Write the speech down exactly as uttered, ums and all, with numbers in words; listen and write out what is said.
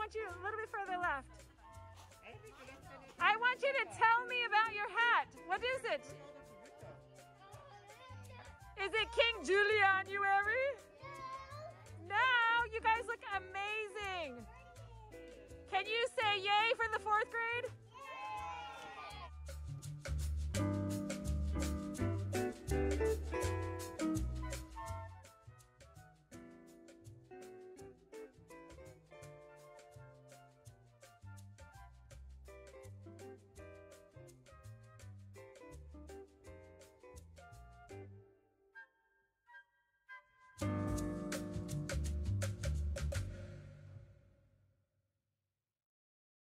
want you a little bit further left. I want you to tell me about your hat. What is it? Is it King Julian you wearing? No, you guys look amazing. Can you say yay for the fourth grade?